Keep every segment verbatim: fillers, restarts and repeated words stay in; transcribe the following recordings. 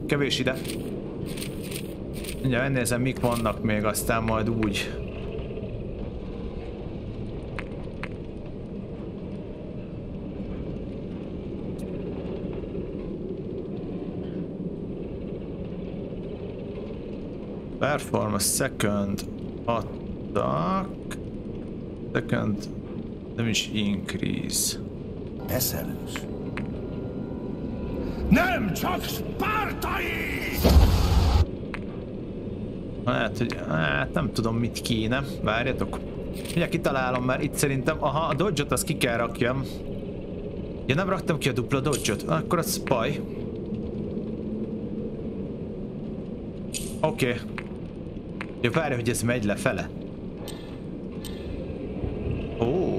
kevés ide. Mindjárt megnézem, mik vannak még, aztán majd úgy. Performance second attack. Second damage increase. Eszelős. Nem csak spártai! Hát, hogy, hát nem tudom, mit kéne. Várjatok. Mindjárt kitalálom, mert itt szerintem... Aha, a dodge-ot azt ki kell rakjam. Ja, nem raktam ki a dupla dodge-ot. Akkor az baj. Oké. Okay. Ja, várja, hogy ez megy lefele. Ó.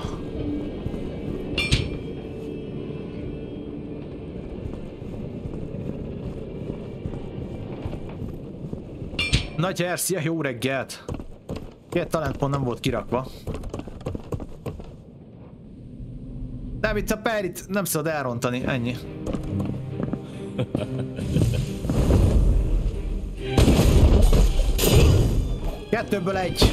Nagy er, szia, jó reggelt! Két talentpont nem volt kirakva. Nem, itt a Perit nem szabad elrontani, ennyi. Kettőből egy.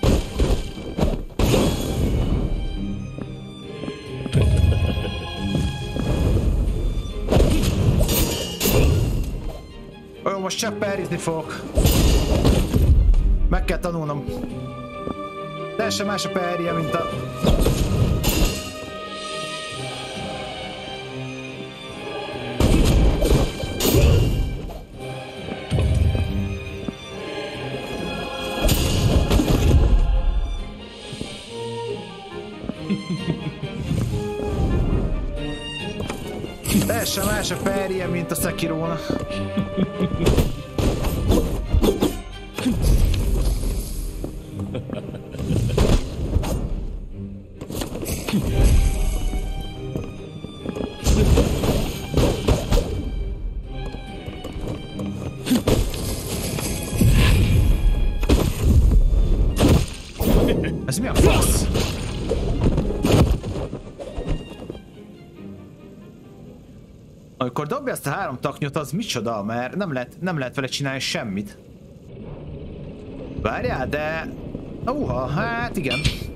Jó, most csak perizni fogok. Meg kell tanulnom. Teljesen más a perje, mint a... Teljesen más a perje, mint a Sekirón. Ez mi a fasz? Amikor dobja ezt a három taknyot, az micsoda, mert nem lehet, nem lehet vele csinálni semmit. Várjál, de... Uha, hát igen.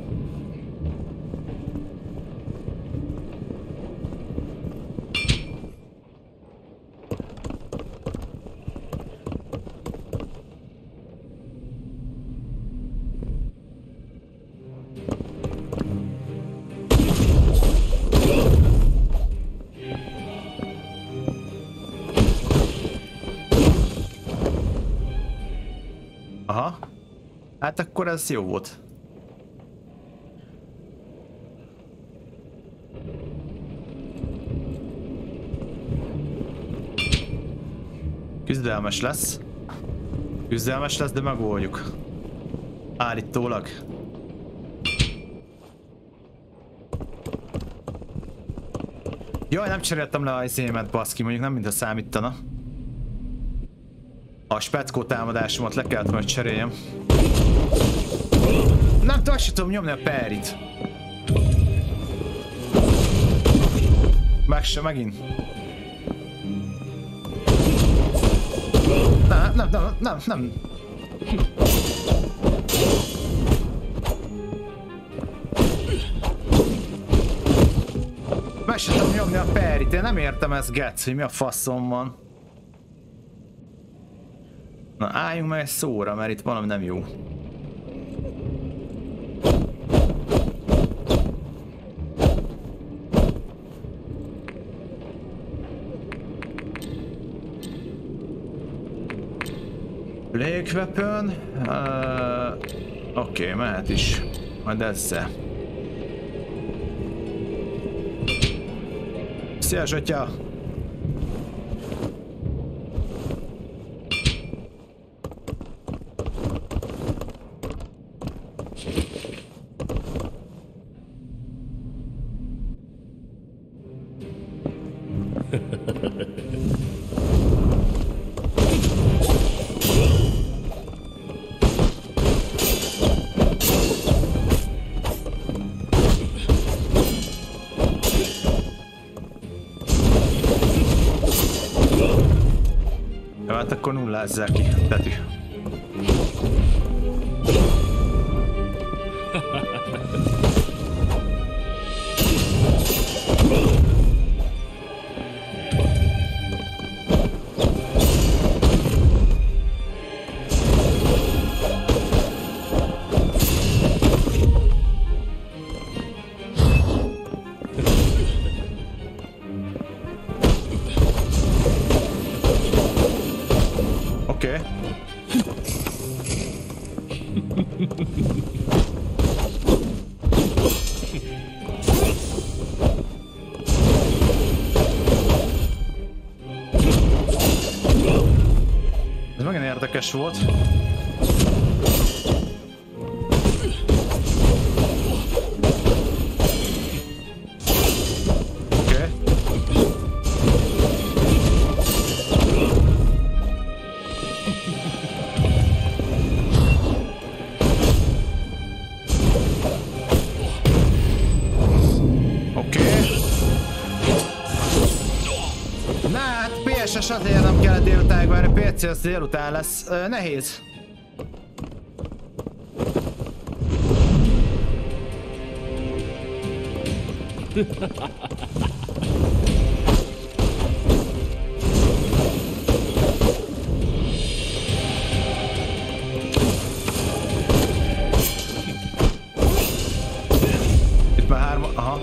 Aha. Hát akkor ez jó volt. Küzdelmes lesz. Küzdelmes lesz, de megoldjuk. Állítólag. Jaj, nem cseréltem le a izémet, baszki, mondjuk nem mintha számítana. A speckó támadásomat le kellett majd cseréljem. Nem tudom, azt sem tudom nyomni a perit. Meg se, megint. Nem, nem, nem, nem, nem. Meg se tudom nyomni a perit, én nem értem ezt, gec, hogy mi a faszom van. Na, álljunk meg egy szóra, mert itt valami nem jó. Légweapon. Uh, Oké, okay, mehet is. Majd ezzel. Szia, Zsotya! Jó, hát akkor nullázzák ki, tetű. Oké. Ez megint érdekes volt. Oké. pé es-es azért nem kellett délutáig várni, pé cé az délután lesz. Uh, nehéz. Itt már hárma, aha.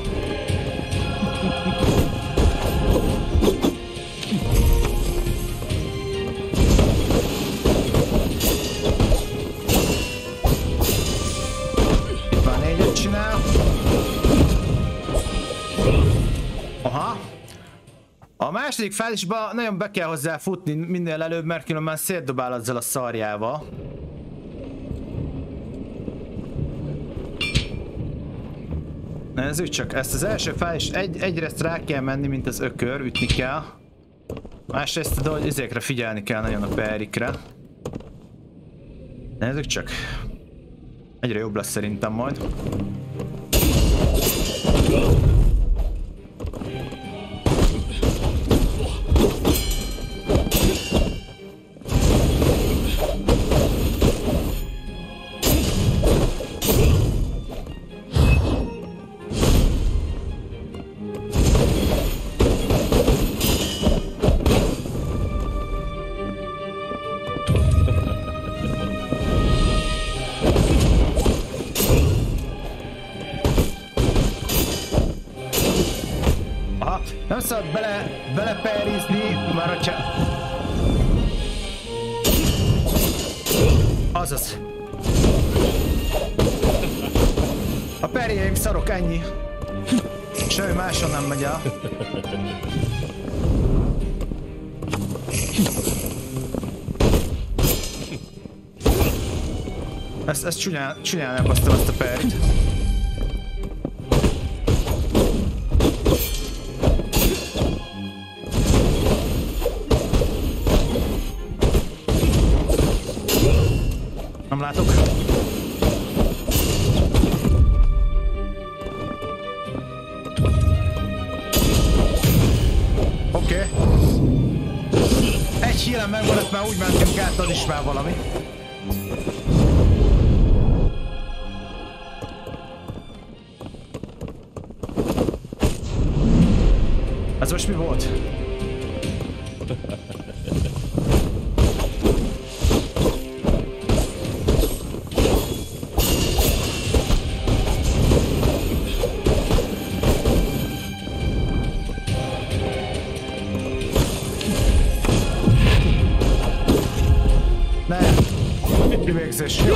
Aha. A második fázisban nagyon be kell hozzá futni minél előbb, mert különben szétdobál azzal a szarjával. Nézzük csak, ezt az első fázis egy, egyrészt rá kell menni, mint az ökör, ütni kell. Másrészt a izékre figyelni kell nagyon a perikre. Nézzük csak. Egyre jobb lesz szerintem majd. Nem szabad bele, beleperizni, már hogyha... Azaz. A perjeim szarok, ennyi. Semmi máson nem megy el. Ezt, ezt csúnyán, csúnyán elbasztam azt a perit. Nem látok. Oké. Okay. Egy hílem megmaradt, már úgy mentünk át, az is már valami. Ez most mi volt? Kivégzés. Jó.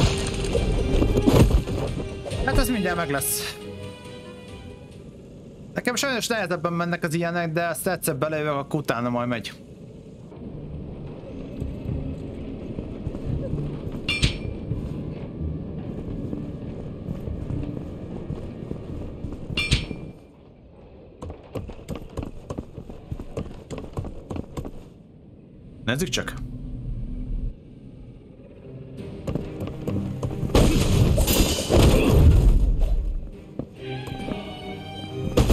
Hát ez mindjárt meg lesz. Nekem sajnos nehezebben mennek az ilyenek, de azt egyszer belejövök, akkor utána majd megy. Nézzük csak.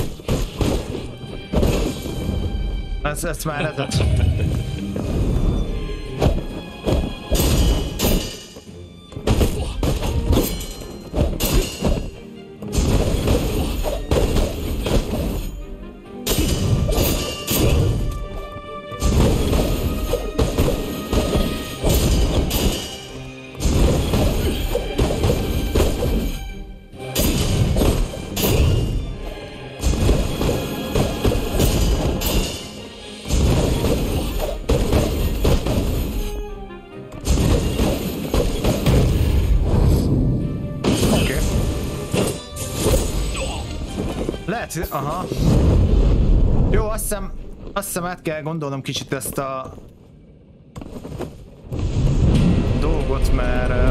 Ez, ez már lehetett. Hát, aha. Jó, azt hiszem, azt hiszem át kell gondolnom kicsit ezt a dolgot, mert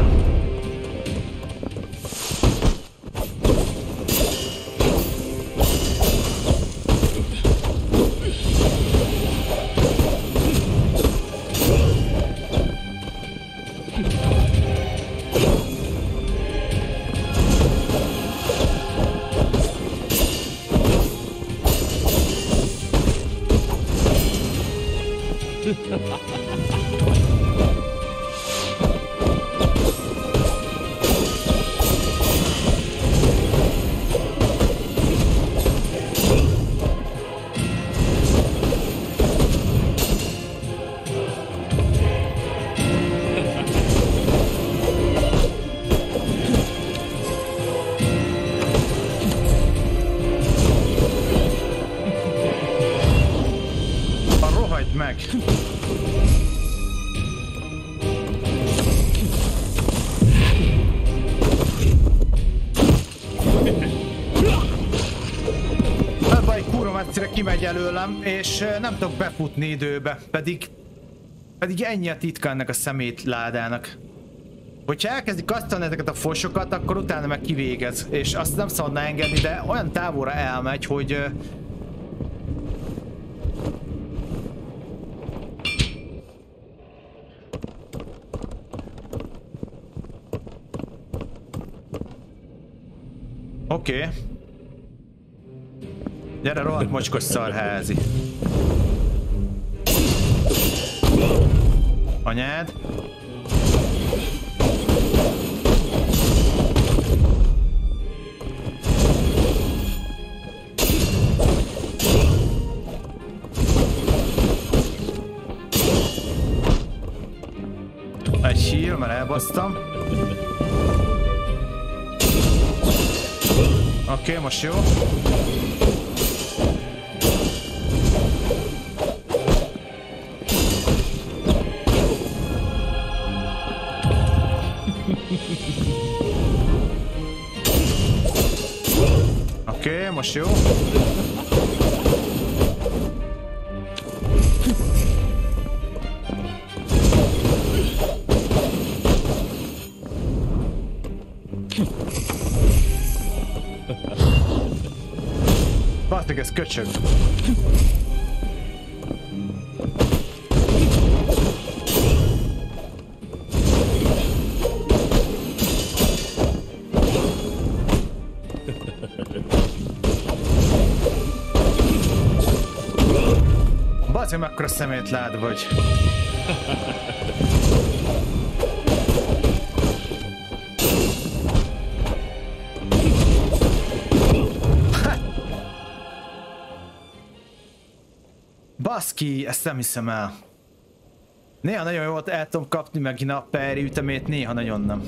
kimegy előlem, és nem tudok befutni időbe, pedig pedig ennyi a titka ennek a szemét ládának. Hogyha elkezdik kasztolni ezeket a fosokat, akkor utána meg kivégez, és azt nem szabadna engedni, de olyan távolra elmegy, hogy oké. Okay. Gyere, rohadt mocskos szarházi. Anyád. Egy hír, mert elbasztam. Oké, okay, most jó. Oké, okay, most jó. Basztik, ez köcsög. Bazd, mekkora szemétlád vagy. Baszki, ezt nem hiszem el. Néha nagyon jól el tudom kapni megint a Perry ütemét, néha nagyon nem.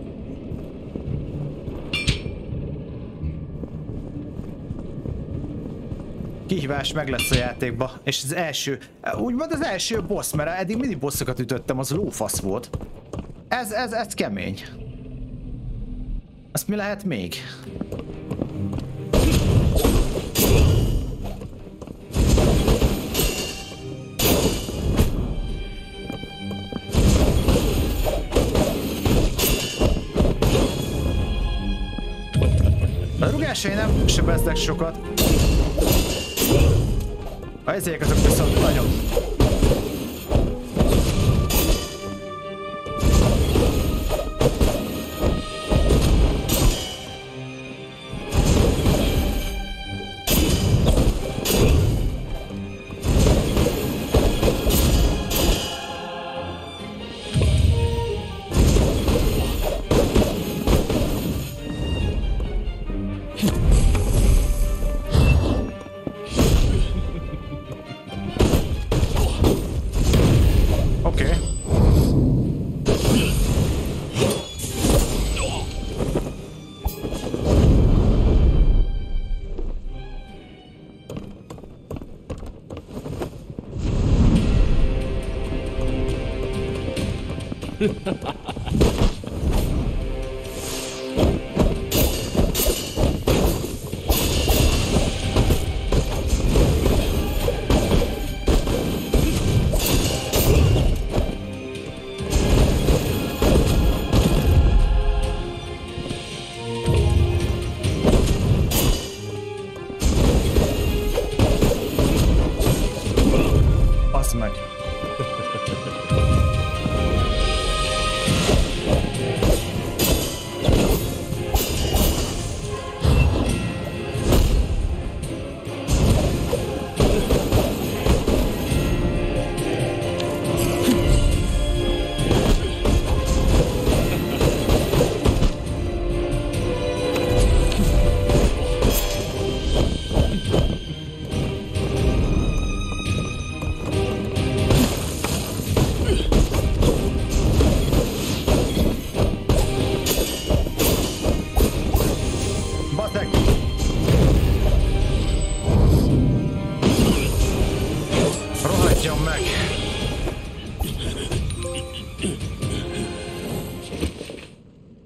Kihívás meg lesz a játékba, és az első, úgymond az első boss, mert eddig mindig bossokat ütöttem, az lófasz volt. Ez, ez, ez kemény. Azt mi lehet még? A rugásai nem sebeznek sokat. A ezek azok viszont nagyon.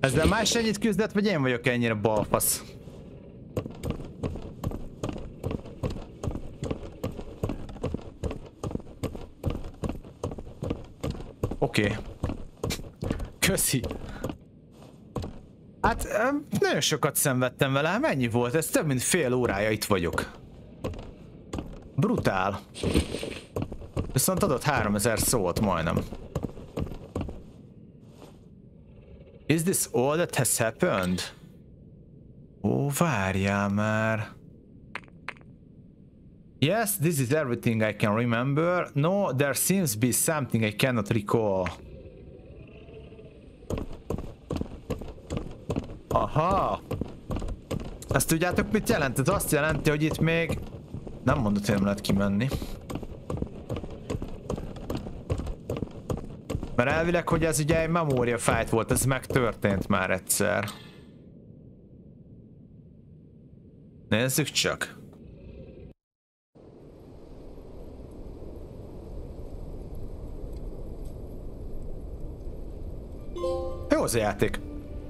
Ezzel más ennyit küzdött, vagy én vagyok ennyire balfasz? Oké. Okay. Köszi. Hát nagyon sokat szenvedtem vele, mennyi volt? Ez több mint fél órája itt vagyok. Brutál. Viszont adott háromezer szót majdnem. Is this all that has happened? Ó, várjál már. Yes, this is everything I can remember. No, there seems to be something I cannot recall. Aha! Ezt tudjátok mit jelent? Ez azt jelenti, hogy itt még... Nem mondott, hogy nem lehet kimenni. Mert elvileg, hogy ez ugye egy memória fight volt, ez megtörtént már egyszer. Nézzük csak. Jó az a játék.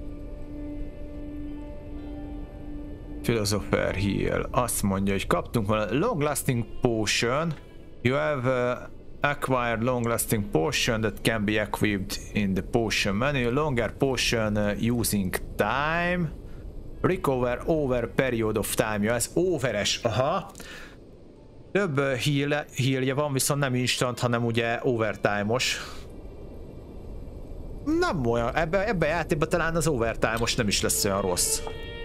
Philosopher Heal. Azt mondja, hogy kaptunk volna long lasting potion. You have uh, acquired long lasting potion that can be equipped in the potion menu. Longer potion uh, using time. Recover over period of time. Ja, ez overes. Aha. Több uh, heal, healje van, viszont nem instant, hanem ugye overtime-os. Nem olyan. Ebben ebbe a játékban talán az overtime-os nem is lesz olyan rossz.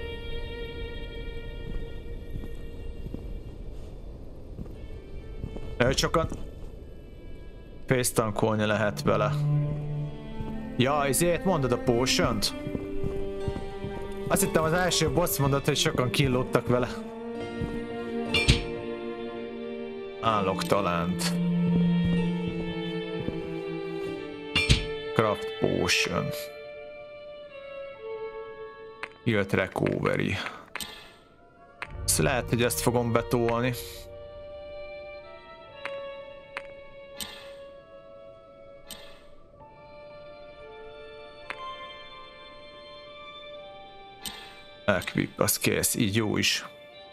Sokan face-tankolni lehet vele. Ja, ezért mondod a potion-t? Azt hittem az első boss mondott, hogy sokan killottak vele. Állok talánt. Craft potion. Health recovery. Ezt lehet, hogy ezt fogom betolni. Equip, az kész, így jó is.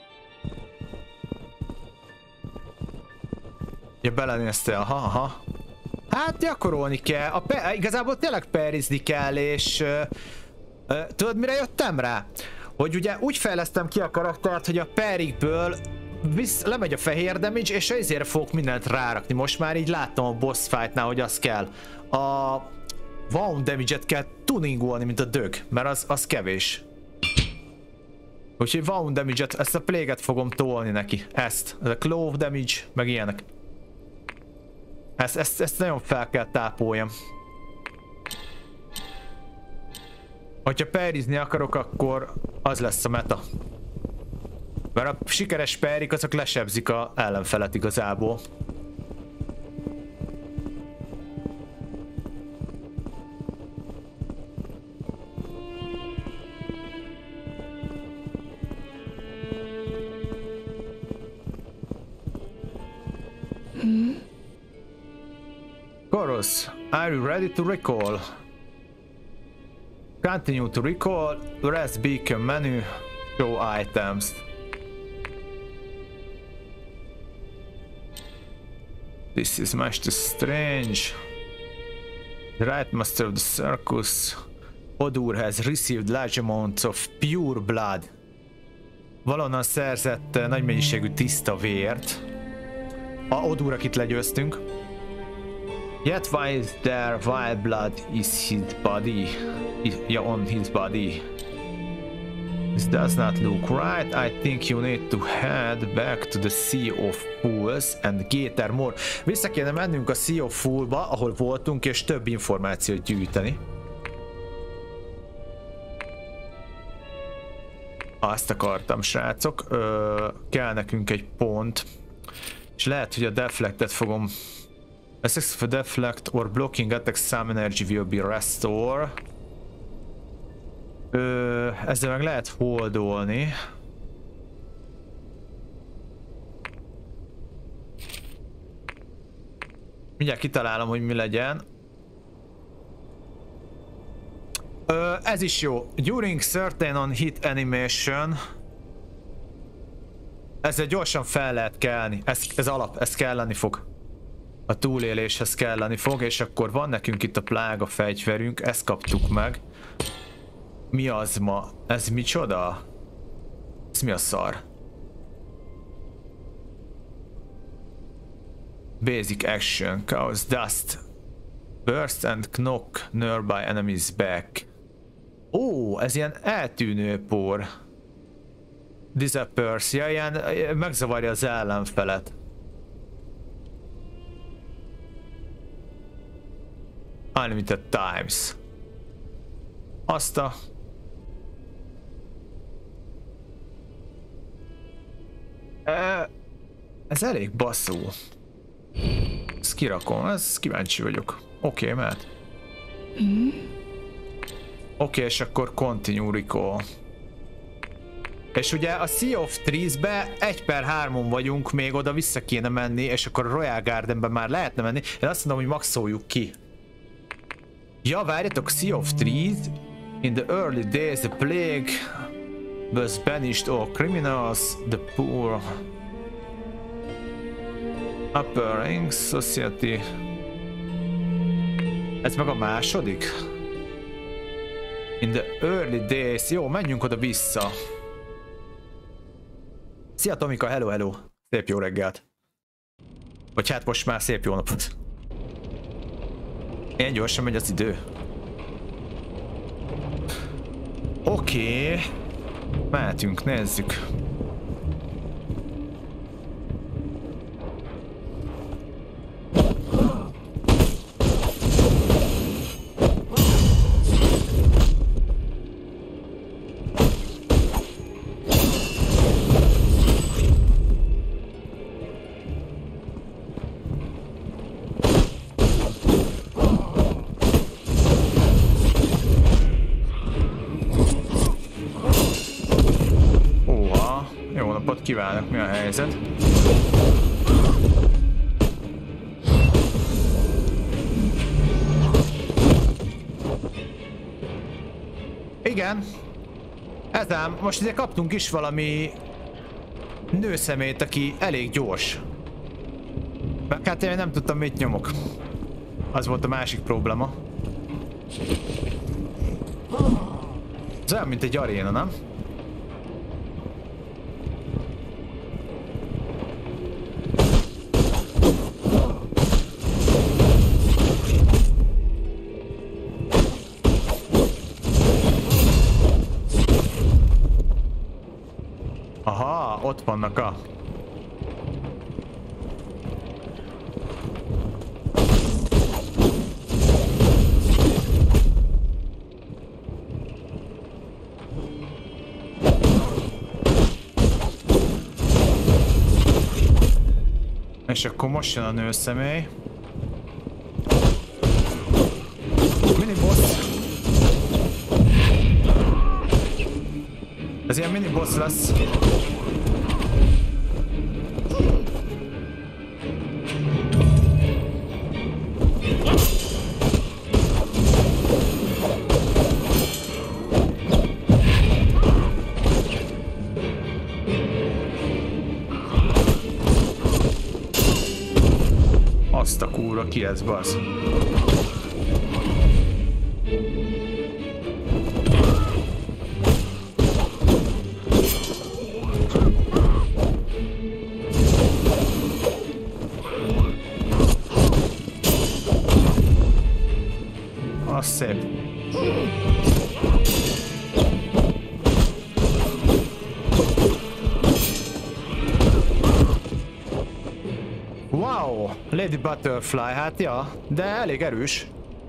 Ja, belenéztél, aha, aha. Hát gyakorolni kell, a pe igazából tényleg perizni kell, és uh, uh, tudod mire jöttem rá? Hogy ugye úgy fejlesztem ki a karaktert, hogy a perikből visz, lemegy a fehér damage, és ezért fogok mindent rárakni. Most már így láttam a boss fightnál, hogy az kell. A wound damage-et kell tuningolni, mint a dög, mert az, az kevés. Úgyhogy wound damage-et, ezt a plague-et fogom tolni neki. Ezt, ez a clove damage, meg ilyenek. Ezt, ezt, ezt nagyon fel kell tápoljam. Hogyha perizni akarok, akkor az lesz a meta. Mert a sikeres perik azok lesebzik a ellenfelet igazából. Chorus, are you ready to recall? Continue to recall, rest beacon menu, show items. This is Master Strange. The right master of the circus. Odur has received large amounts of pure blood. Valonnan szerzett nagy mennyiségű tiszta vért. A Odur, akit legyőztünk. Yet why is there wild blood is his body? Yeah, on his body. This does not look right. I think you need to head back to the Sea of Fools and gather more. Vissza kéne mennünk a Sea of Foolba, ahol voltunk, és több információt gyűjteni. Azt akartam, srácok. Ö, kell nekünk egy pont. És lehet, hogy a deflectet fogom... Assist for deflect or blocking attack, some energy will be restored. Ö, ezzel meg lehet holdolni. Mindjárt kitalálom, hogy mi legyen. Ö, ez is jó. During certain on hit animation. Ezzel gyorsan fel lehet kelni. Ez, ez alap, ez kelleni fog. A túléléshez kelleni fog, és akkor van nekünk itt a plága fegyverünk, ezt kaptuk meg. Mi az ma? Ez micsoda? Ez mi a szar? Basic action, cause dust. Burst and knock nearby enemies back. Ó, ez ilyen eltűnő por. Disappears, ja, ilyen megzavarja az ellenfelet. Unlimited times. Azt a... Ez elég basszú. Ezt kirakom, ez kíváncsi vagyok. Oké, okay, mehet. Mm. Oké, okay, és akkor continue recall. És ugye a Sea of Thieves-be egy per hármon vagyunk, még oda vissza kéne menni, és akkor a Royal Gardenben már lehetne menni. Én azt mondom, hogy maxoljuk ki. Ja, várjatok, Sea of Thieves. In the early days, the plague was banished all criminals, the poor. Upper Ring Society. Ez meg a második? In the early days. Jó, menjünk oda vissza. Szia Tomika, hello, hello. Szép jó reggelt. Vagy hát most már szép jó napot. Ilyen gyorsan megy az idő. Oké. Okay. Mehetünk, nézzük. Kívánok, mi a helyzet? Igen. Ez ám, most ide kaptunk is valami nőszemét, aki elég gyors. Mert hát én nem tudtam, mit nyomok. Az volt a másik probléma. Ez olyan, mint egy aréna, nem? Aha, ott vannak a... És akkor most jön a nőszemély. Mini boss. Ez ilyen mini boss lesz. Azt a kúra, ki ez, basz? Az szép. Wow, Lady Butterfly, hát ja, de elég erős.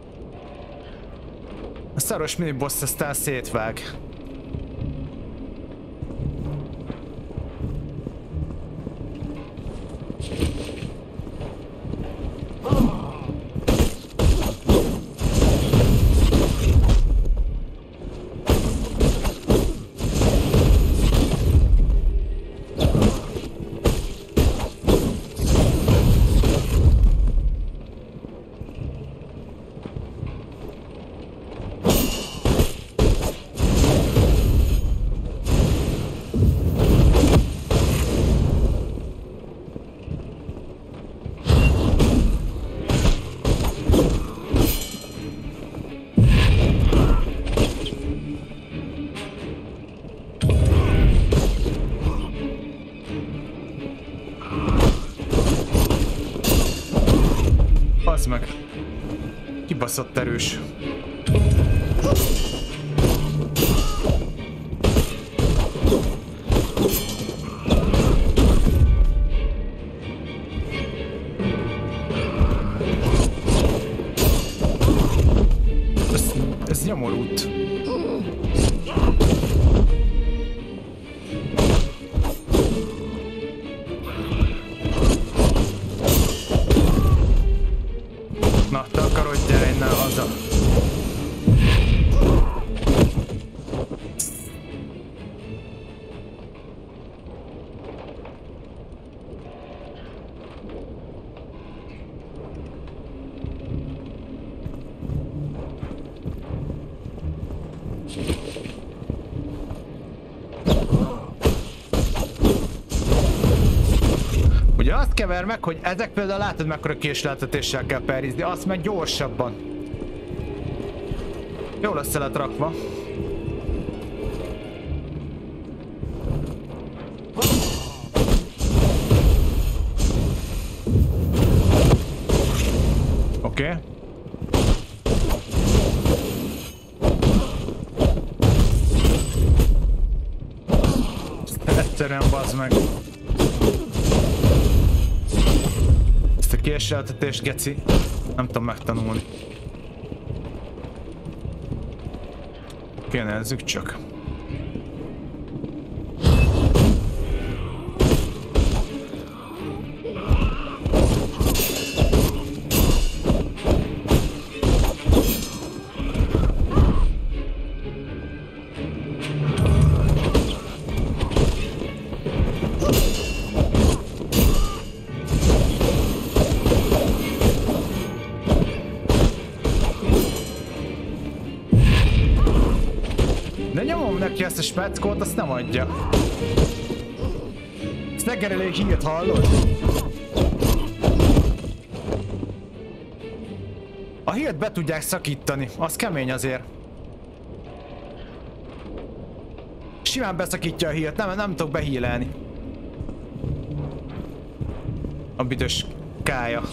A szaros miniboss aztán szétvág. Kibaszott erős. Ez, ez nyomorult. Na, takarodjál innen haza. Ugye azt kever meg, hogy ezek például látod, mekkora késleltetéssel kell perizni, azt meg gyorsabban. Jól össze lett rakva. Oké. Okay. Egyszerűen bazd meg. Ezt a késleltetést, geci, nem tudom megtanulni. Oké, okay, nézzük csak. De nyomom neki ezt a speckót, azt nem adja. Ezt reggel elég hírt, hallod? A hírt be tudják szakítani, az kemény azért. Simán beszakítja a hírt, nem, nem tudok behílelni. A büdös kája.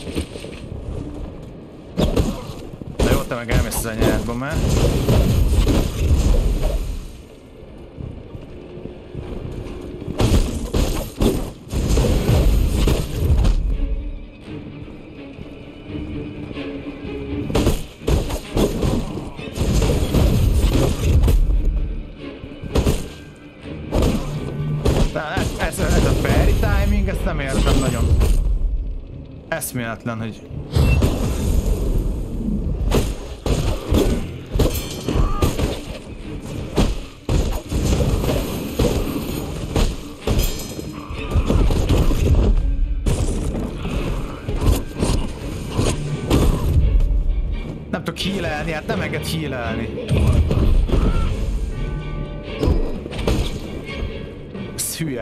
De jó, te meg elmész az anyádba már. Ez, ez a berry timing, ezt nem értem nagyon. Eszméletlen, hogy... Nem tudok healelni, hát nem enged healelni. Ez hülye.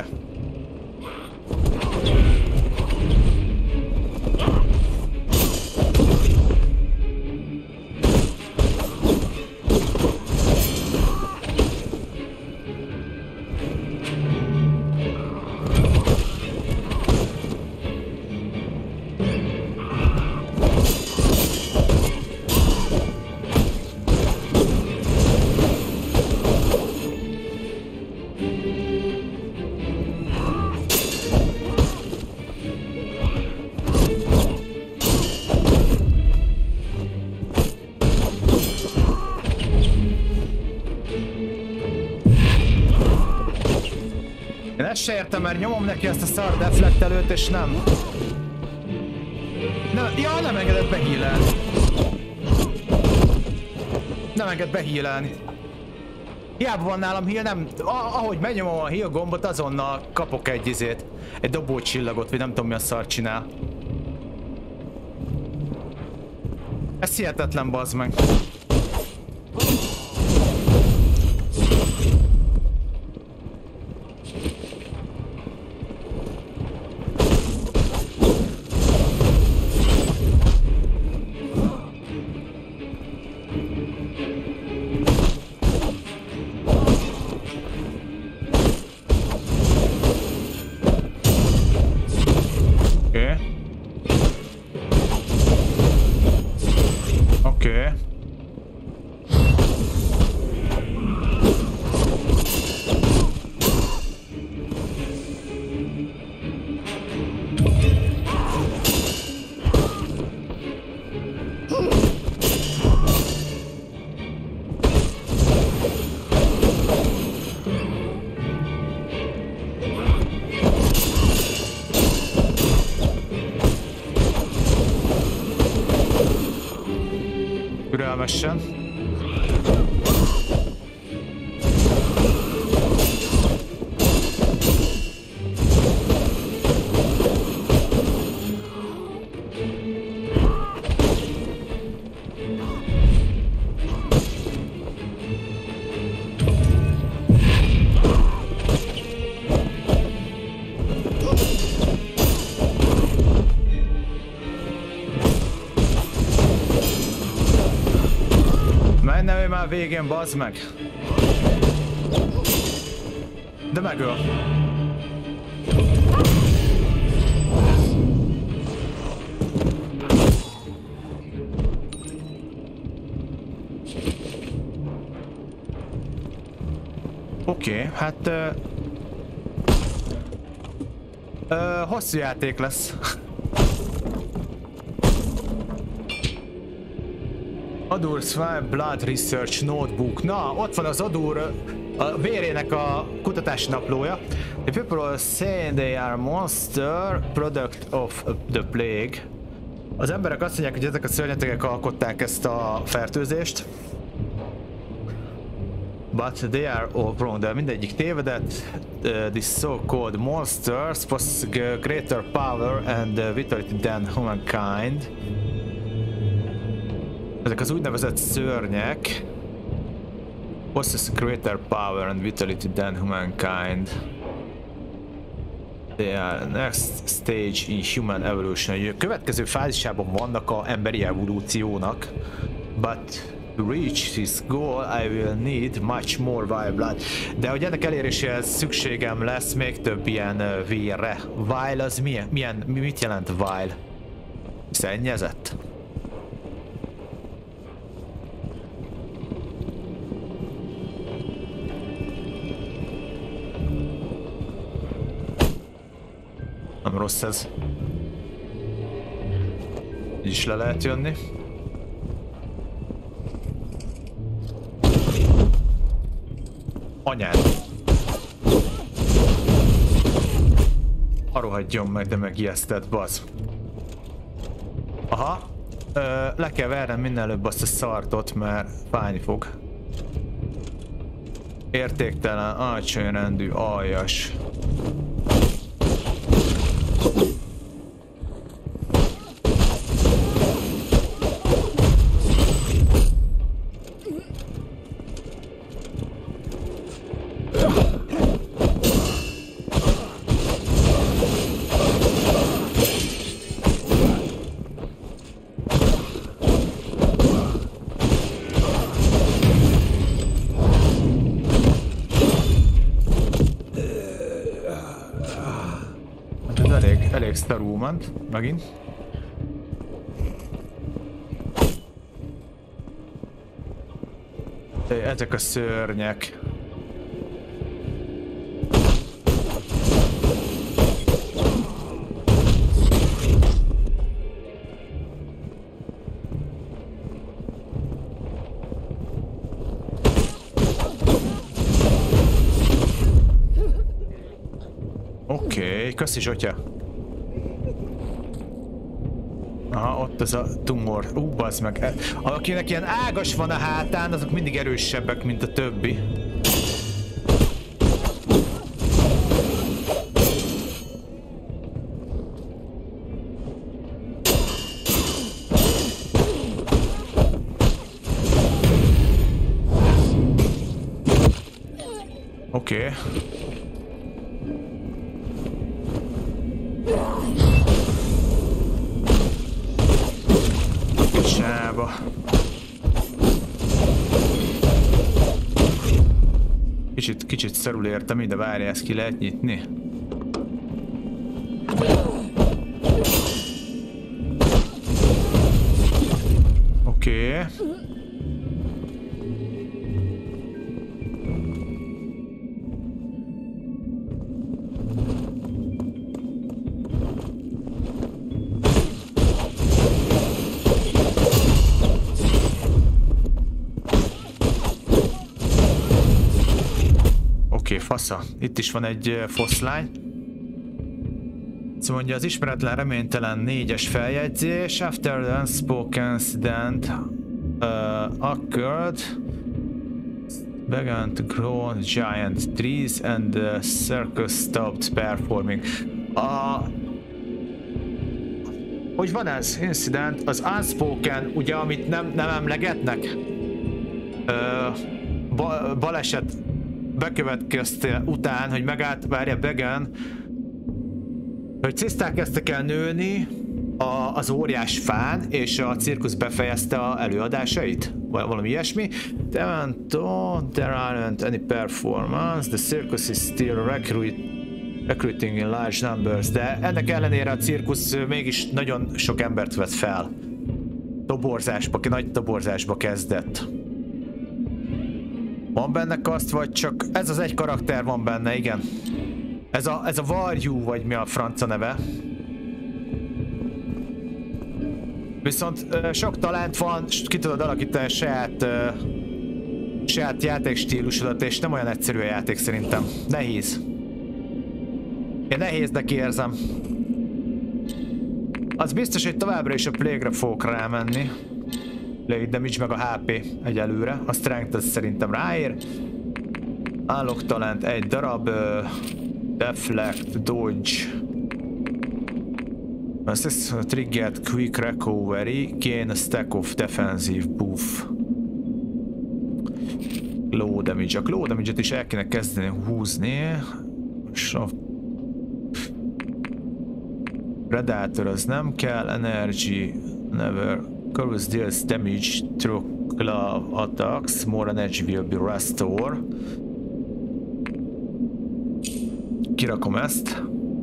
Én ezt se értem, mert nyomom neki ezt a szar deflektelőt, és nem. nem ja, nem engedett behílelni. Nem enged behílelni. Hiába van nálam heal, nem... Ahogy megnyomom a heal gombot, azonnal kapok egy izét. Egy dobócsillagot, vagy nem tudom mi a szar csinál. Ez hihetetlen, bazd meg. Oké. Türelmesen. Végén, bazd meg! De megöl! Oké, okay, hát... Uh, uh, hosszú játék lesz. Adur's Five Blood Research Notebook. Na, ott van az Adur a vérének a kutatási naplója. The people say they are monster product of the plague. Az emberek azt mondják, hogy ezek a szörnyetegek alkották ezt a fertőzést. But they are all wrong. De mindegyik tévedett. Uh, these so-called monsters possess greater power and vitality than humankind. Ezek az úgynevezett szörnyek possess greater power and vitality than humankind. They are next stage in human evolution. A következő fázisában vannak az emberi evolúciónak. But to reach this goal I will need much more vile blood. De hogy ennek eléréséhez szükségem lesz még több ilyen vérre. Vile az milyen? milyen mit jelent vile? Szennyezett? Nem rossz ez. Így is le lehet jönni. Anyád! Harohadjon meg, de megijesztett, bazd. Aha. Ö, le kell vernem minél előbb azt a szartot, mert fájni fog. Értéktelen, alacsony rendű, aljas. Szarul ment, megint. Ezek a szörnyek. Oké, okay, köszi Zsotya. Aha, ott az a tumor. Ú, uh, bazd meg. Akinek ilyen ágas van a hátán, azok mindig erősebbek, mint a többi. Oké. Okay. Kicsit, kicsit szarul értem, ide várja, ezt ki lehet nyitni. Oké. Okay. Fasza. Itt is van egy foszlány. Szóval mondja, az ismeretlen reménytelen négyes feljegyzés. After the unspoken incident, uh, occurred began to grow giant trees and the circus stopped performing. A... Hogy van ez? Incident, az unspoken, ugye, amit nem, nem emlegetnek? Ö, ba, baleset bekövetkezte után, hogy megállt, várja, began, hogy ciszták kezdtek el nőni a, az óriás fán, és a cirkusz befejezte az előadásait? Valami ilyesmi. Even though there aren't any performance, the circus is still recruit, recruiting in large numbers. De ennek ellenére a cirkusz mégis nagyon sok embert vett fel. Toborzásba, nagy toborzásba kezdett. Van benne kaszt, vagy csak ez az egy karakter van benne, igen. Ez a, ez a varjú, vagy mi a franca neve. Viszont uh, sok talent van, ki tudod alakítani a saját, uh, saját játékstílusodat, és nem olyan egyszerű a játék szerintem. Nehéz. Én nehéznek érzem. Az biztos, hogy továbbra is a Plague-re fogok rámenni. Plague damage meg a há pé egyelőre. A strength az szerintem ráér. Unlock talent egy darab. Uh, deflect, dodge. This triggered quick recovery, gain a stack of defensive buff. Low damage. A low damage-et is el kéne kezdeni húzni. Predator az nem kell. Energy never covers deals damage through glove attacks. More energy will be restored. Kirakom ezt.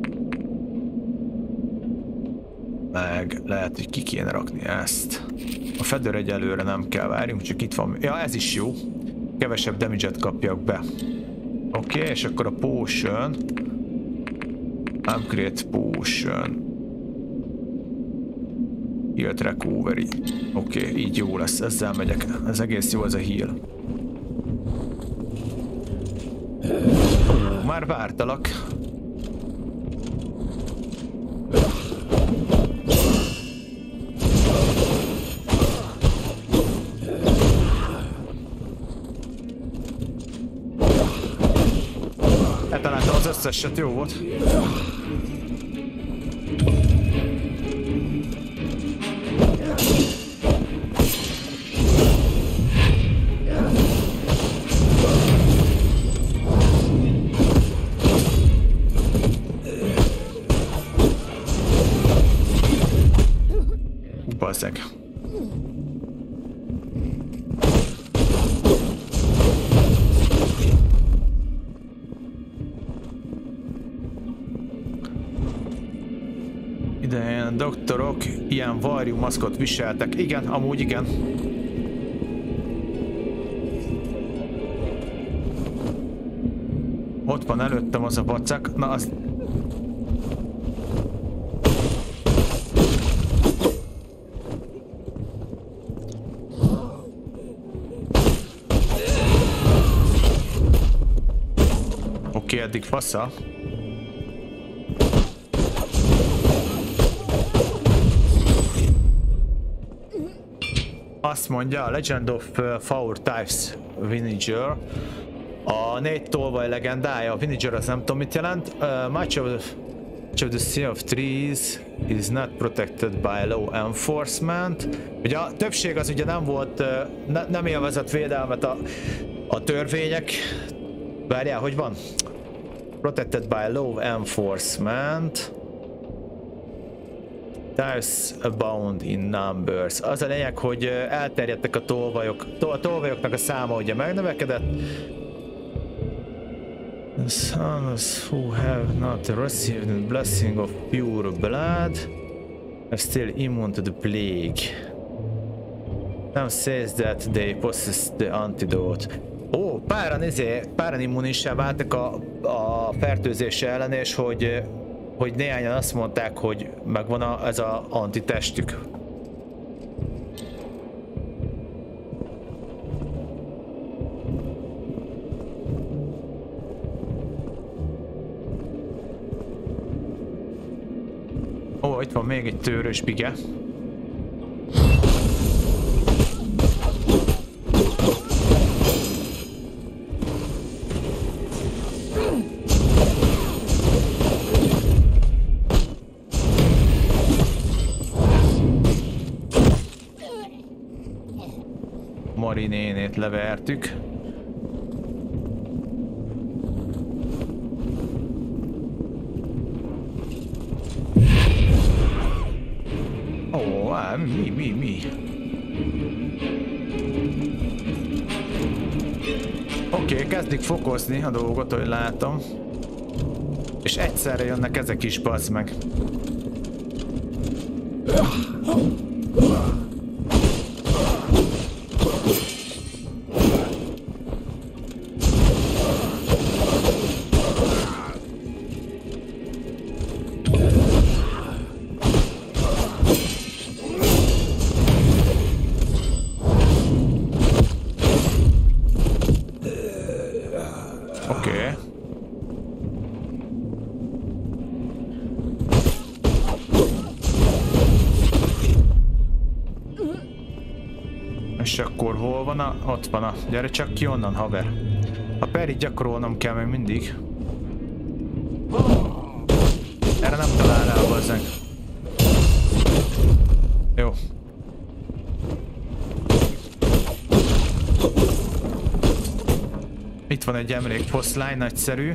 Meg lehet, hogy ki kéne rakni ezt. A fedőr egyelőre nem kell, várjunk, csak itt van. Ja, ez is jó. Kevesebb damage-et kapjak be. Oké, okay, és akkor a potion. Upgrade potion. Healed recovery. Oké, okay, így jó lesz, ezzel megyek. Ez egész jó, ez a heal. Már vártalak. Eltaláltam az összeset, jó volt. Bazzeg. Ide doktorok ilyen varjú maszkot viseltek. Igen, amúgy igen. Ott van előttem az a vacak. Na, az... Oké, eddig fasza. Azt mondja, a Legend of Four Types Vinegar. A négy tolvaj legendája, a Vinegar az nem tudom mit jelent. Uh, much, of, much of the Sea of Trees is not protected by law enforcement. Ugye a többség az ugye nem volt, uh, ne, nem élvezett védelmet a, a törvények. Várjál, hogy van? Protected by law enforcement. Types abound in numbers. Az a lényeg, hogy elterjedtek a tolvajok. A tolvajoknak a száma ugye megnövekedett. The sons who have not received the blessing of pure blood are still immune to the plague. Some says that they possess the antidote. Ó, páran, izé, páran immunissá váltak a, a fertőzés ellen, és hogy, hogy néhányan azt mondták, hogy megvan a, ez az antitestük. Ó, itt van még egy tőrös bige. Mari nénét levertük. Ó, á, mi, mi, mi? Oké, okay, kezdik fokozni a dolgot, hogy látom. És egyszerre jönnek ezek is, bassz meg. És akkor hol van a... Ott van a... Gyere csak ki onnan, haver. A Perry gyakorolnom kell még mindig. Erre nem találnál hozzánk. Jó. Itt van egy emlékfoszlány, nagyszerű.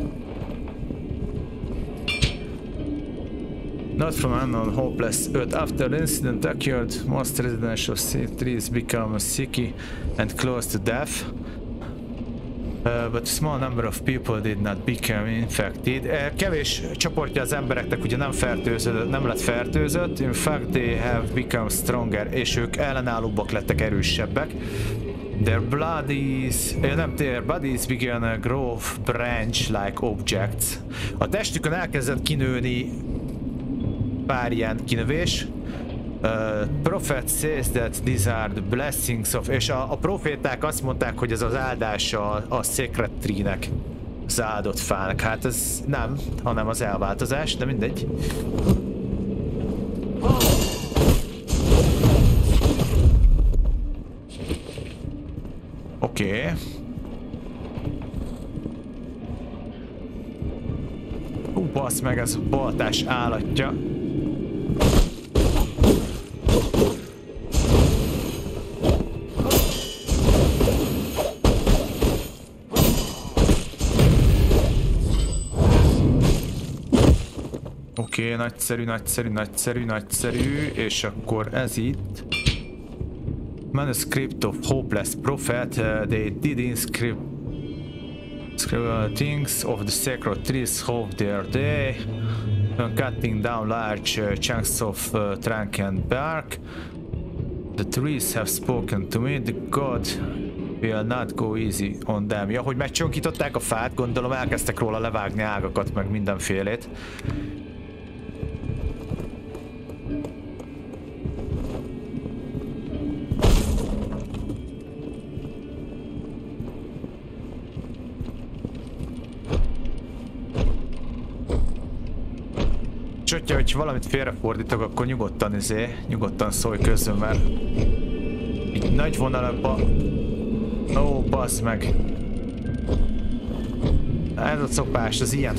Not from unknown, hopeless earth. After the incident occurred, most residential cities become sicky and close to death. Uh, but a small number of people did not become infected. Uh, kevés csoportja az embereknek ugye nem fertőzött, nem lett fertőzött. In fact, they have become stronger, és ők ellenállóbbak lettek, erősebbek. Their bodies, uh, nem, their bodies began to grow branch-like objects. A testükön elkezdett kinőni pár ilyen kinövés. Uh, prophet says that these are the blessings of... És a, a proféták azt mondták, hogy ez az áldása a, a Sacred Tree-nek, az áldott fának. Hát ez nem, hanem az elváltozás, de mindegy. Oké. Okay. Hú, bassz meg, ez a baltás állatja. Oké, okay, nagyszerű, nagyszerű, nagyszerű, nagyszerű, és akkor ez itt. Manuscript of Hopeless Prophet, uh, they did inscribe uh, things of the sacred trees of their day, uh, cutting down large uh, chunks of uh, trunk and bark. The trees have spoken to me, the God will not go easy on them. Ja, hogy megcsonkították a fát, gondolom elkezdtek róla levágni ágakat, meg mindenfélét. Hogyha hogy valamit félrefordítok, akkor nyugodtan izé, nyugodtan szólj közben, mert így nagy vonalakba... Ó, bassz meg! Ez a szopás, az ilyen.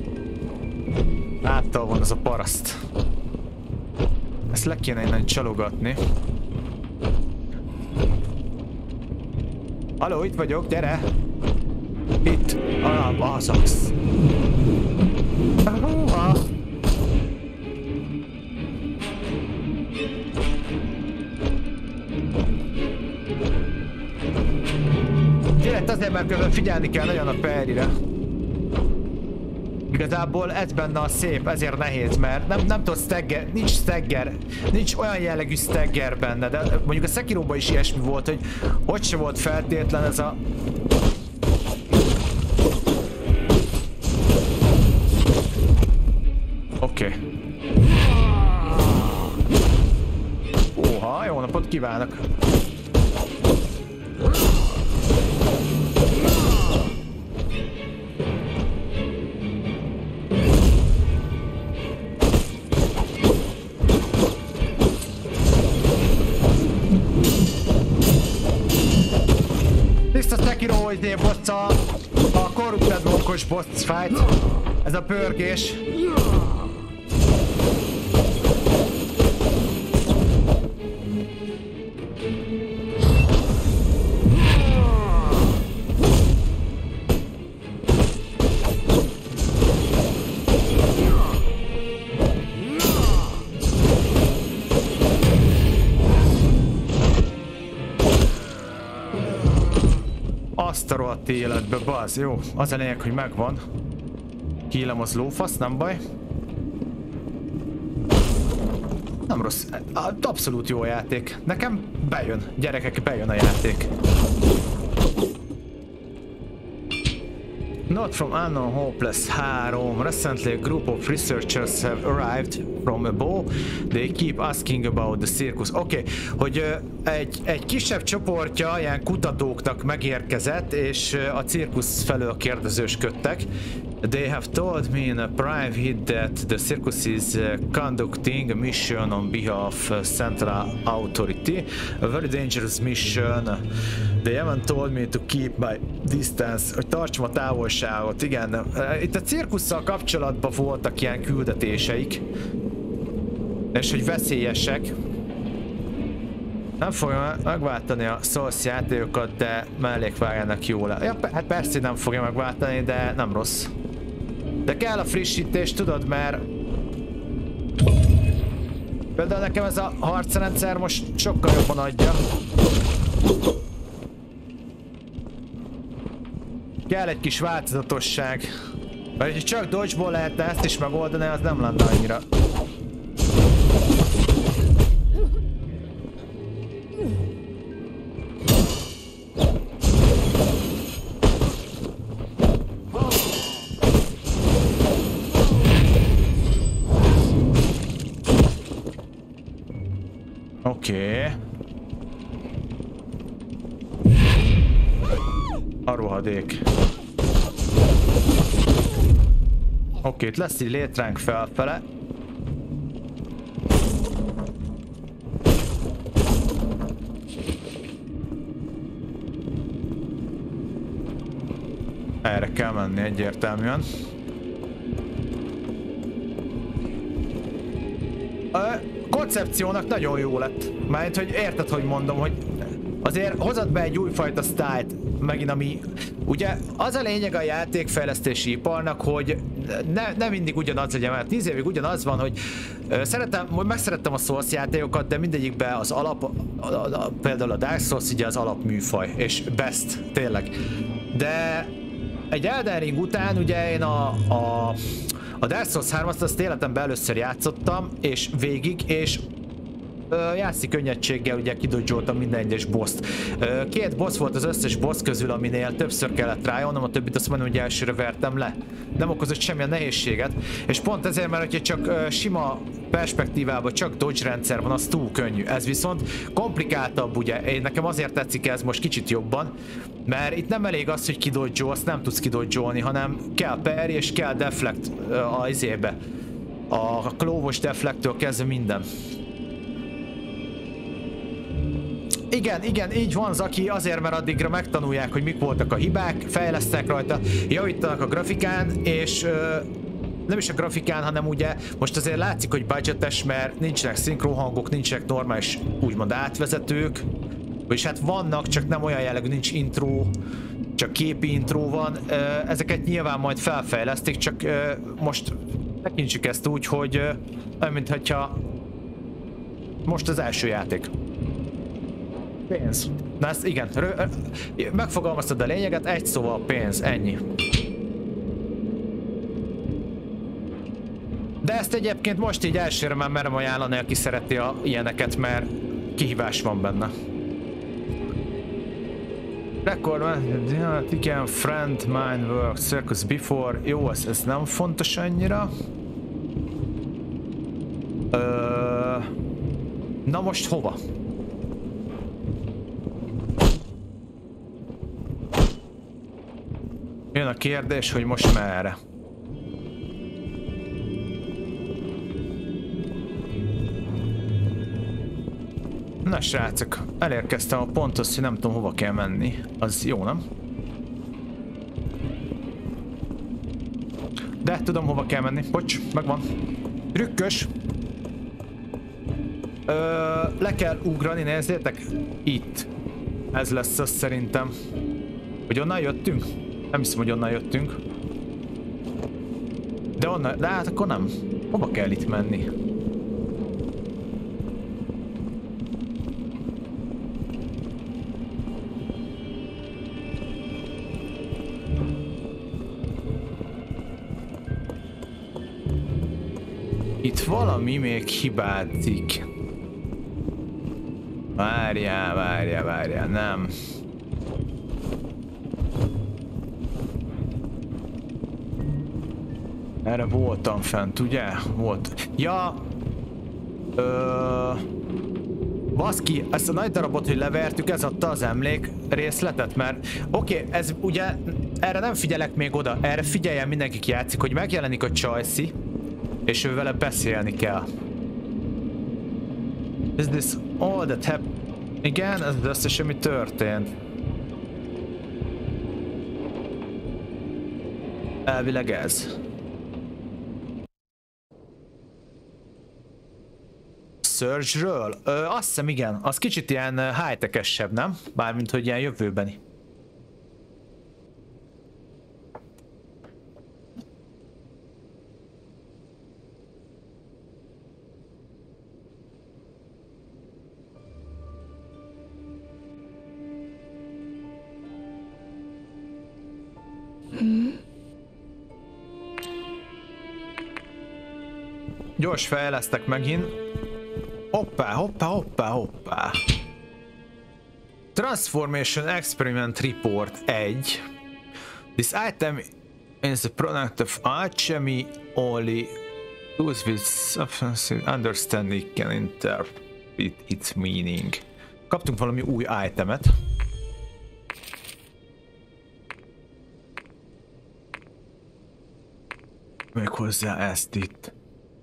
Áttal van az a paraszt. Ezt le kéne innen csalogatni. Halló, itt vagyok, gyere! Itt! Ah, azaz! Ah, direkt azért, mert közben figyelni kell nagyon a Perryre. Igazából ez benne a szép, ezért nehéz, mert nem, nem tudsz stagger, nincs stagger, nincs olyan jellegű stagger benne, de mondjuk a Sekiroban is ilyesmi volt, hogy hogy se volt feltétlen ez a... Oké. Okay. Óha, jó napot kívánok! Tiszta Sekiro, hogy boss a, a Corrupted Monkos boss fight. Ez a pörgés. Azt a rohadt életbe, bazd. Jó, az a lényeg, hogy megvan. Hílem az lófasz, nem baj. Nem rossz. Abszolút jó a játék. Nekem bejön. Gyerekek, bejön a játék. Not from unknown hopeless három. Recently a group of researchers have arrived from above. They keep asking about the circus. Oké, okay, hogy uh, egy, egy kisebb csoportja ilyen kutatóknak megérkezett, és uh, a cirkusz felől kérdezősködtek. They have told me in a private hit that the circus is uh, conducting a mission on behalf of Central Authority. A very dangerous mission. They haven't told me to keep my distance. Hogy tartsam a távolságot. Igen, itt a cirkusszal kapcsolatban voltak ilyen küldetéseik. És hogy veszélyesek. Nem fogja megváltani a Souls játékokat, de mellékvágának jó le. Ja, hát persze nem fogja megváltani, de nem rossz. De kell a frissítés, tudod, mert például nekem ez a harcrendszer most sokkal jobban adja. Kell egy kis változatosság. Mert ha csak dodge-ból lehetne ezt is megoldani, az nem lenne annyira. Oké. Okay. A rohadék. Oké, okay, itt lesz egy létránk felfele. Erre kell menni egyértelműen. A koncepciónak nagyon jó lett. Mert hogy érted, hogy mondom, hogy azért hozad be egy újfajta sztájlt, megint ami... Ugye az a lényeg a játékfejlesztési iparnak, hogy ne, ne mindig ugyanaz legyen, mert tíz évig ugyanaz van, hogy uh, szeretem, megszerettem a Souls játékokat, de mindegyikben az alap, a, a, a, például a Dark Souls ugye az alapműfaj, és best, tényleg. De egy Elden Ring után ugye én a, a, a Dark Souls hármat azt életemben először játszottam, és végig, és játszik könnyedséggel, ugye kidodzsoltam minden egyes boss-t. Két boss volt az összes boss közül, aminél többször kellett rájönnem, a többit azt mondom, hogy elsőre vertem le. Nem okozott semmilyen nehézséget, és pont ezért, mert hogyha csak sima perspektívában csak dodge rendszer van, az túl könnyű. Ez viszont komplikáltabb, ugye. Én nekem azért tetszik ez most kicsit jobban, mert itt nem elég az, hogy kidodzsol, azt nem tudsz kidodzsolni, hanem kell parry és kell deflect a izébe. A klóvos deflecttől kezdve minden. Igen, igen, így van, Zaki, azért, mert addigra megtanulják, hogy mik voltak a hibák, fejlesztek rajta, javítanak a grafikán, és ö, nem is a grafikán, hanem ugye most azért látszik, hogy budgetes, mert nincsenek szinkronhangok, nincsenek normális, úgymond átvezetők, és hát vannak, csak nem olyan jellegű, nincs intro, csak képi intro van, ö, ezeket nyilván majd felfejlesztik, csak ö, most tekintsük ezt úgy, hogy ö, olyan, mintha most az első játék. Pénz. Na ezt igen, megfogalmaztad a lényeget, egy szóval pénz, ennyi. De ezt egyébként most így elsőre már merem ajánlani, aki szereti a ilyeneket, mert kihívás van benne. Record, igen, friend, mine work, circus before. Jó, ez, ez nem fontos annyira. Ö, na most hova? Jön a kérdés, hogy most merre. Na srácok, elérkeztem a ponthoz, hogy nem tudom hova kell menni. Az jó, nem? De tudom hova kell menni. Bocs, megvan. Trükkös. Ö, le kell ugrani, nézzétek. Itt. Ez lesz az szerintem. Hogy onnan jöttünk? Nem hiszem, hogy onnan jöttünk. De onnan, de hát akkor nem. Hova kell itt menni? Itt valami még hibázik. Várjál, várjál, várjál, nem. Erre voltam fent, ugye? Volt. Ja! Ö... Baszki, ezt a nagy darabot, hogy levertük, ez adta az emlék részletet, mert oké, okay, ez ugye, erre nem figyelek még oda, erre figyeljen mindenki, ki játszik, hogy megjelenik a Csajci, és ő vele beszélni kell. Is this all that happened? Igen, ez az összes, ami történt. Elvileg ez. Surge-ről? Ö, azt hiszem igen, az kicsit ilyen high-tech-esebb, nem? Bármint, hogy ilyen jövőbeni. Mm. Gyors fejlesztek megint. Hoppá, hoppá, hoppá, hoppá. Transformation Experiment Report one. This item is a product of alchemy, only those with sufficient understanding can interpret its meaning. Kaptunk valami új itemet. Még hozzá ezt itt.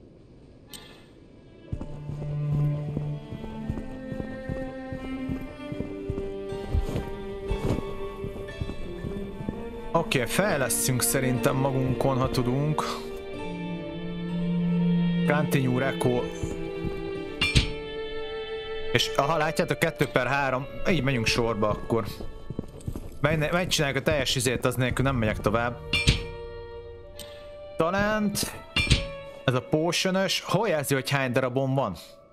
Oké, okay, fejlesztünk szerintem magunkon, ha tudunk. Continue Reco. És aha, látjátok, kettő per három. Így megyünk sorba akkor. Megcsináljuk a teljes izét, az nélkül nem megyek tovább. Talent. Ez a potion-ös. Hol jelzi, hogy hány darabon van?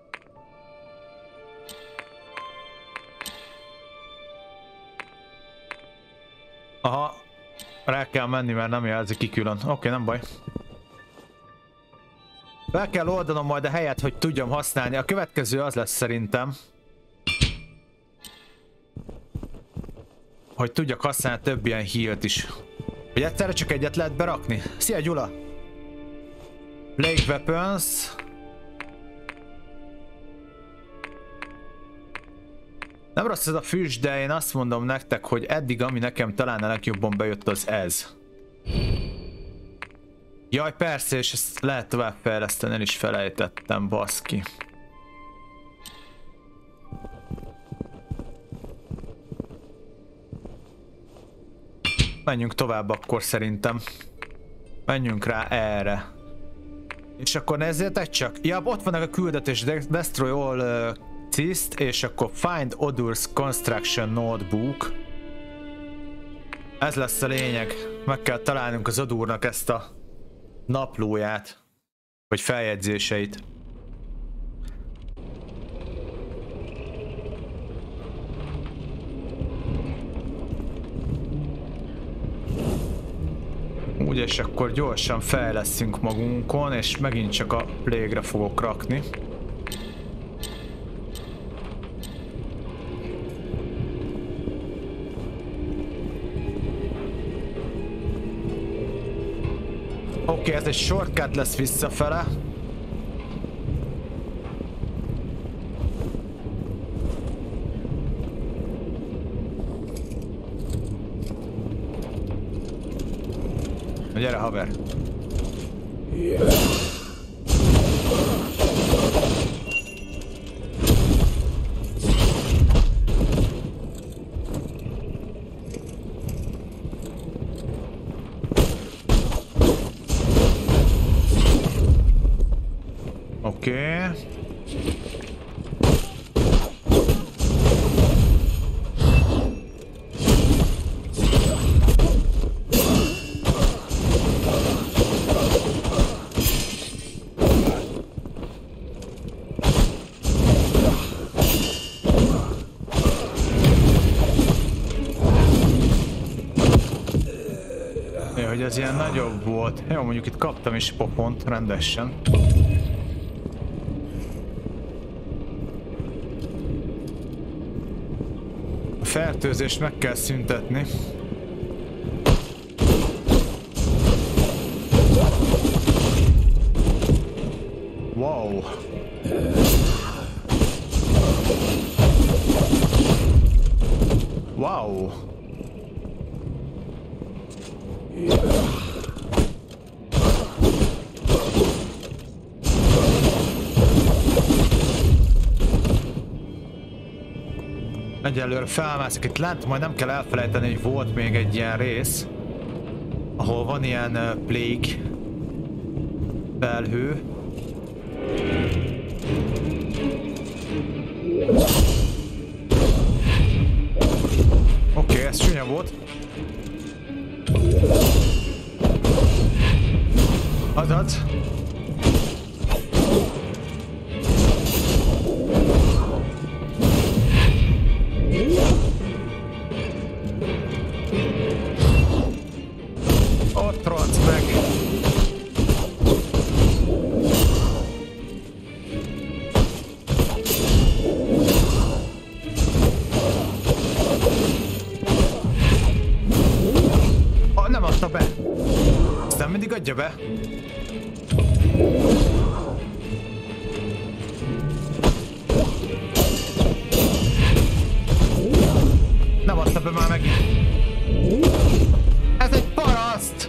Aha. Rá kell menni, mert nem jelzi ki külön. Oké, okay, nem baj. Be kell oldanom majd a helyet, hogy tudjam használni. A következő az lesz szerintem, hogy tudjak használni több ilyen healt is. Hogy egyszerre csak egyet lehet berakni. Szia Gyula! Plague Weapons. Nem rossz ez a füst, de én azt mondom nektek, hogy eddig ami nekem talán a legjobban bejött az ez. Jaj persze, és ezt lehet tovább fejleszteni, el is felejtettem, baszki. Menjünk tovább akkor szerintem. Menjünk rá erre. És akkor nézzétek csak. Ja, ott vannak a küldetés, Destroy all uh, Cist, és akkor Find Odur's Construction Notebook. Ez lesz a lényeg. Meg kell találnunk az Odurnak ezt a naplóját. Vagy feljegyzéseit. Úgy, és akkor gyorsan fejleszünk magunkon, és megint csak a Plague-re fogok rakni. Oké, okay, ez egy shortcut lesz visszafele. Gyere, haver! Oké. Okay. Ez ilyen nagyobb volt. Jó, mondjuk itt kaptam is popont rendesen. fertőzést meg kell szüntetni. Wow. Wow. Egyelőre felmászik itt lent, majd nem kell elfelejteni, hogy volt még egy ilyen rész, ahol van ilyen uh, plague felhő. Oké, okay, ez csúnya volt. Azaz. Ott rohansz meg. Oh, nem adta be. Aztán mindig adja be. Nem adta be már megint. Ez egy paraszt!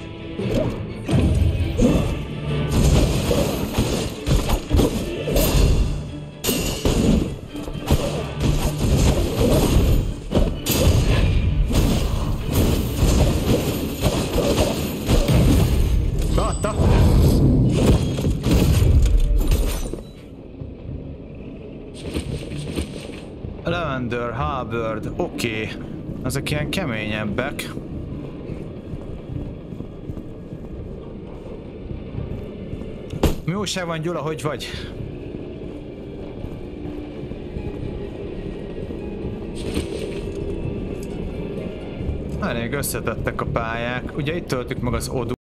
Beadta. Lavender, Halberd, oké. Okay. Ezek ilyen keményebbek. Mi újság van, Gyula, hogy vagy? Elég összetettek a pályák. Ugye itt töltük meg az odú.